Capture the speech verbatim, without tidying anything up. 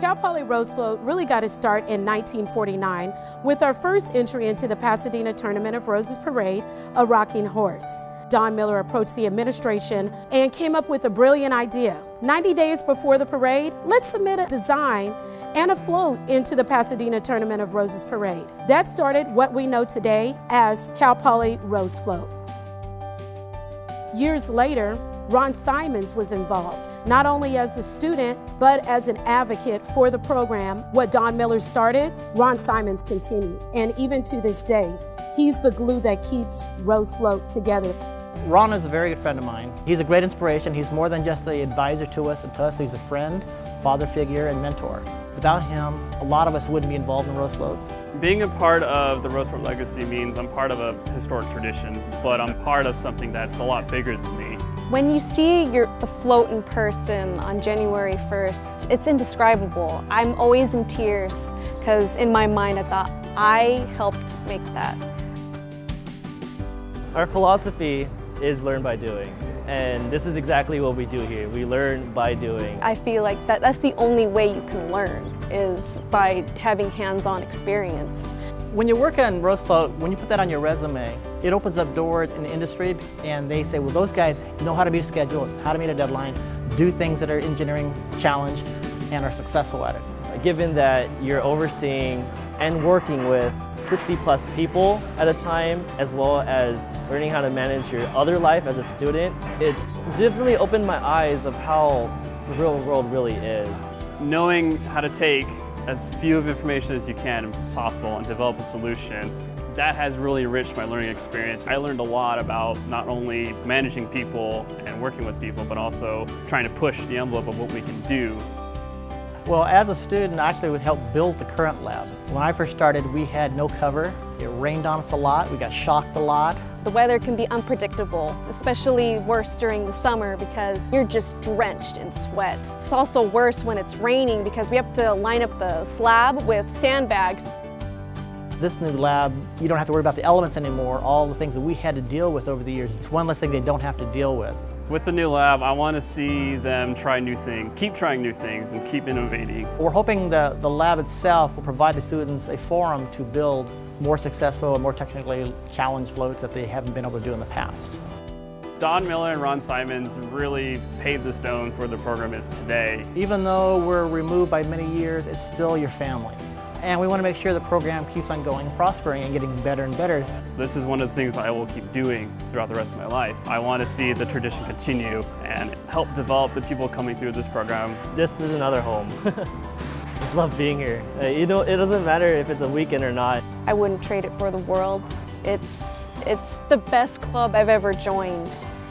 Cal Poly Rose Float really got its start in nineteen forty-nine with our first entry into the Pasadena Tournament of Roses Parade, a rocking horse. Don Miller approached the administration and came up with a brilliant idea. ninety days before the parade, let's submit a design and a float into the Pasadena Tournament of Roses Parade. That started what we know today as Cal Poly Rose Float. Years later, Ron Simons was involved, not only as a student, but as an advocate for the program. What Don Miller started, Ron Simons continued. And even to this day, he's the glue that keeps Rose Float together. Ron is a very good friend of mine. He's a great inspiration. He's more than just an advisor to us and to us. He's a friend, father figure, and mentor. Without him, a lot of us wouldn't be involved in Rose Float. Being a part of the Rose Float legacy means I'm part of a historic tradition, but I'm part of something that's a lot bigger than me. When you see your, the float in person on January first, it's indescribable. I'm always in tears because in my mind I thought I helped make that. Our philosophy is learn by doing, and this is exactly what we do here. We learn by doing. I feel like that, that's the only way you can learn, is by having hands-on experience. When you work on Rose Float, when you put that on your resume, it opens up doors in the industry, and they say, well, those guys know how to meet a schedule, how to meet a deadline, do things that are engineering challenged, and are successful at it. Given that you're overseeing and working with sixty plus people at a time, as well as learning how to manage your other life as a student, it's definitely opened my eyes of how the real world really is. Knowing how to take as few of information as you can as possible and develop a solution, that has really enriched my learning experience. I learned a lot about not only managing people and working with people, but also trying to push the envelope of what we can do. Well, as a student, I actually would help build the current lab. When I first started, we had no cover. It rained on us a lot. We got shocked a lot. The weather can be unpredictable, especially worse during the summer because you're just drenched in sweat. It's also worse when it's raining because we have to line up the slab with sandbags. This new lab, you don't have to worry about the elements anymore, all the things that we had to deal with over the years. It's one less thing they don't have to deal with. With the new lab, I want to see them try new things, keep trying new things, and keep innovating. We're hoping the, the lab itself will provide the students a forum to build more successful and more technically challenged floats that they haven't been able to do in the past. Don Miller and Ron Simons really paved the stone for the program is today. Even though we're removed by many years, it's still your family. And we want to make sure the program keeps on going, prospering, and getting better and better. This is one of the things I will keep doing throughout the rest of my life. I want to see the tradition continue and help develop the people coming through this program. This is another home. Just love being here. Uh, you know, it doesn't matter if it's a weekend or not. I wouldn't trade it for the world. It's, it's the best club I've ever joined.